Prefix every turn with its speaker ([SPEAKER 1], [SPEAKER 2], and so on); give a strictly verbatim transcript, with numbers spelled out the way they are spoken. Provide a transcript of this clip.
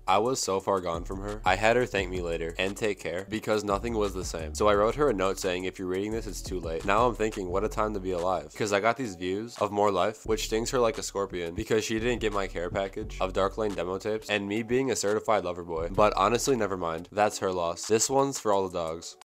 [SPEAKER 1] I was so far gone from her. I had her thank me later and take care because nothing was the same. So I wrote her a note saying, if you're reading this, it's too late. Now I'm thinking, what a time to be alive, because I got these views of More Life, which stings her like a scorpion because she didn't get my care package of Dark Lane demo tapes and me being a certified lover boy. But honestly, never mind. That's her loss. This one's for all the dogs.